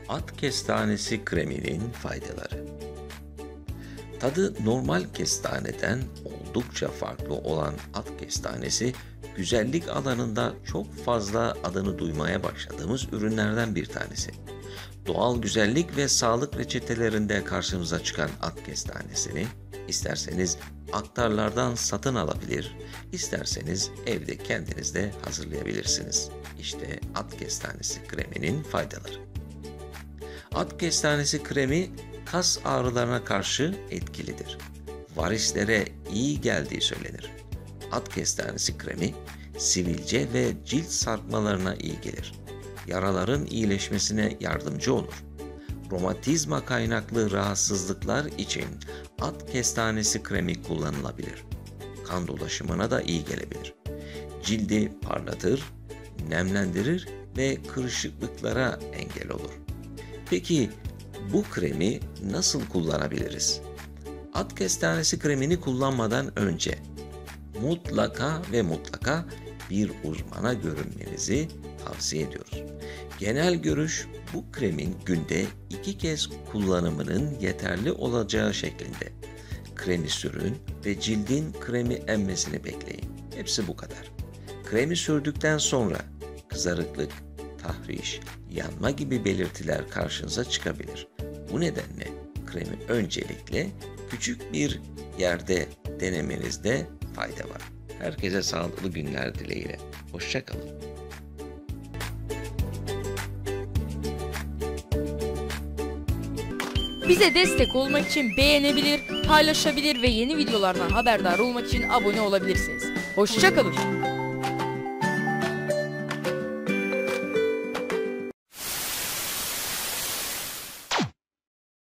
At kestanesi kreminin faydaları. Tadı normal kestaneden oldukça farklı olan at kestanesi, güzellik alanında çok fazla adını duymaya başladığımız ürünlerden bir tanesi. Doğal güzellik ve sağlık reçetelerinde karşımıza çıkan at kestanesini isterseniz aktarlardan satın alabilir, isterseniz evde kendiniz de hazırlayabilirsiniz. İşte at kestanesi kreminin faydaları. At kestanesi kremi kas ağrılarına karşı etkilidir. Varislere iyi geldiği söylenir. At kestanesi kremi sivilce ve cilt sarkmalarına iyi gelir. Yaraların iyileşmesine yardımcı olur. Romatizma kaynaklı rahatsızlıklar için at kestanesi kremi kullanılabilir. Kan dolaşımına da iyi gelebilir. Cildi parlatır, nemlendirir ve kırışıklıklara engel olur. Peki bu kremi nasıl kullanabiliriz? At kestanesi kremini kullanmadan önce mutlaka ve mutlaka bir uzmana görünmenizi tavsiye ediyoruz. Genel görüş, bu kremin günde 2 kez kullanımının yeterli olacağı şeklinde. Kremi sürün ve cildin kremi emmesini bekleyin. Hepsi bu kadar. Kremi sürdükten sonra kızarıklık, tahriş, yanma gibi belirtiler karşınıza çıkabilir. Bu nedenle kremi öncelikle küçük bir yerde denemenizde fayda var. Herkese sağlıklı günler dileğiyle. Hoşça kalın. Bize destek olmak için beğenebilir, paylaşabilir ve yeni videolardan haberdar olmak için abone olabilirsiniz. Hoşça kalın.